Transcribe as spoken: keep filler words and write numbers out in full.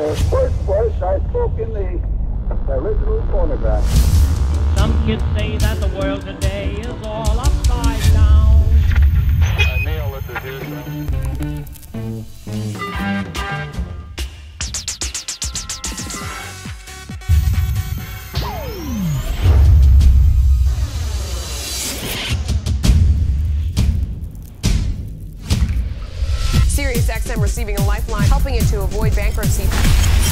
the first voice I spoke in the original phonograph. Some kids say that the world today is all upside down. Uh, Neil, this is Houston. Sirius X M receiving a lifeline, helping it to avoid bankruptcy.